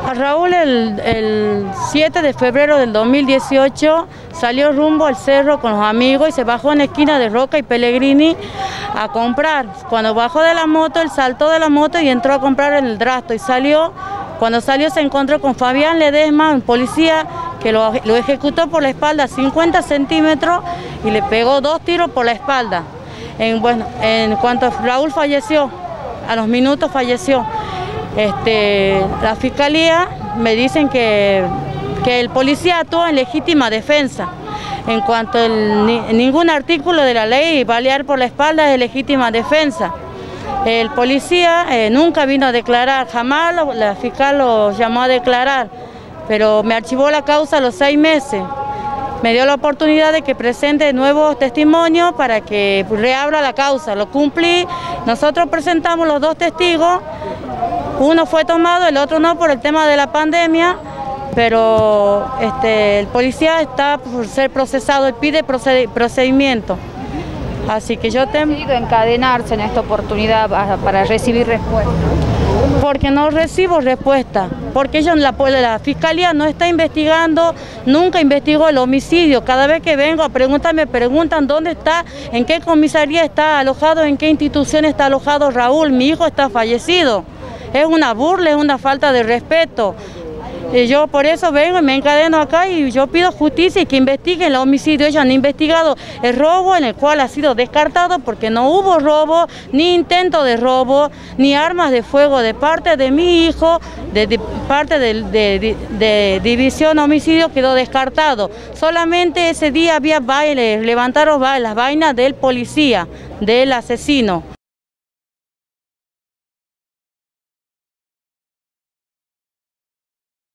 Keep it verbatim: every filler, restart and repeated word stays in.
A Raúl el, el siete de febrero del dos mil dieciocho salió rumbo al cerro con los amigos y se bajó en la esquina de Roca y Pellegrini a comprar. Cuando bajó de la moto, él saltó de la moto y entró a comprar en el Drasto y salió. Cuando salió se encontró con Fabián Ledesma, un policía que lo, lo ejecutó por la espalda a cincuenta centímetros y le pegó dos tiros por la espalda. En, bueno, en cuanto Raúl falleció, a los minutos falleció. Este, la fiscalía me dicen que, que el policía actuó en legítima defensa. En cuanto a ningún artículo de la ley, balear por la espalda es legítima defensa. El policía eh, nunca vino a declarar, jamás lo, la fiscal lo llamó a declarar, pero me archivó la causa a los seis meses. Me dio la oportunidad de que presente nuevos testimonios para que reabra la causa. Lo cumplí, nosotros presentamos los dos testigos. Uno fue tomado, el otro no por el tema de la pandemia, pero este, el policía está por ser procesado y pide procedimiento. Así que yo tengo que encadenarse en esta oportunidad para recibir respuesta. Porque no recibo respuesta, porque ellos, la, la fiscalía no está investigando, nunca investigó el homicidio. Cada vez que vengo a preguntar, me preguntan dónde está, en qué comisaría está alojado, en qué institución está alojado Raúl. Mi hijo está fallecido. Es una burla, es una falta de respeto. Y yo por eso vengo y me encadeno acá y yo pido justicia y que investiguen el homicidio. Ellos han investigado el robo, en el cual ha sido descartado porque no hubo robo, ni intento de robo, ni armas de fuego de parte de mi hijo, de, de parte de, de, de, de división homicidio quedó descartado. Solamente ese día había bailes, levantaron las vainas del policía, del asesino.